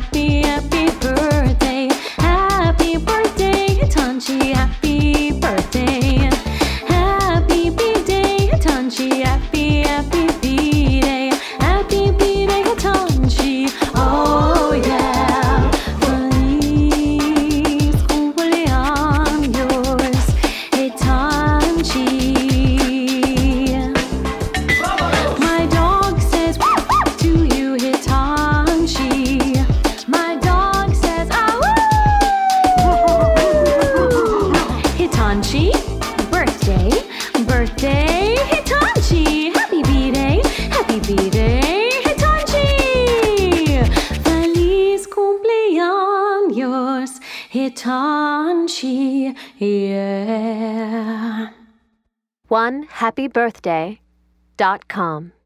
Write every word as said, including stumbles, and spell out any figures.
happy, happy birthday. Happy birthday, Hitanchi, happy birthday. Happy B-Day, Hitanchi, happy, happy B-Day. Happy B-Day, Hitanchi, oh yeah. Feliz cumpleaños, Hitanchi. My dog says to you, Hitanchi. My dog says, ah woo! Hitanchi, birthday, birthday, Hitanchi. Happy B-Day, happy B-Day, Hitanchi. Feliz cumpleaños, Hitanchi, yeah. one happy birthday dot com